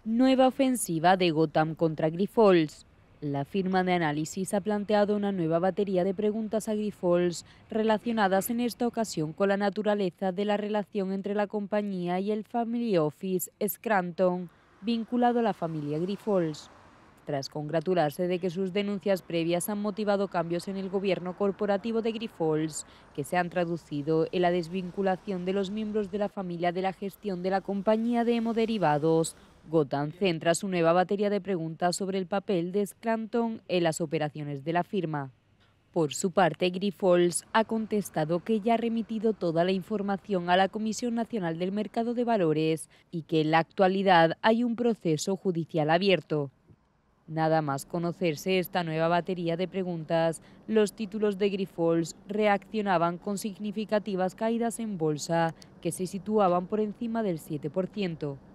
Nueva ofensiva de Gotham contra Grifols. La firma de análisis ha planteado una nueva batería de preguntas a Grifols relacionadas en esta ocasión con la naturaleza de la relación entre la compañía y el Family Office Scranton, vinculado a la familia Grifols. Tras congratularse de que sus denuncias previas han motivado cambios en el gobierno corporativo de Grifols, que se han traducido en la desvinculación de los miembros de la familia de la gestión de la compañía de hemoderivados, Gotham centra su nueva batería de preguntas sobre el papel de Scranton en las operaciones de la firma. Por su parte, Grifols ha contestado que ya ha remitido toda la información a la Comisión Nacional del Mercado de Valores y que en la actualidad hay un proceso judicial abierto. Nada más conocerse esta nueva batería de preguntas, los títulos de Grifols reaccionaban con significativas caídas en bolsa que se situaban por encima del 7%.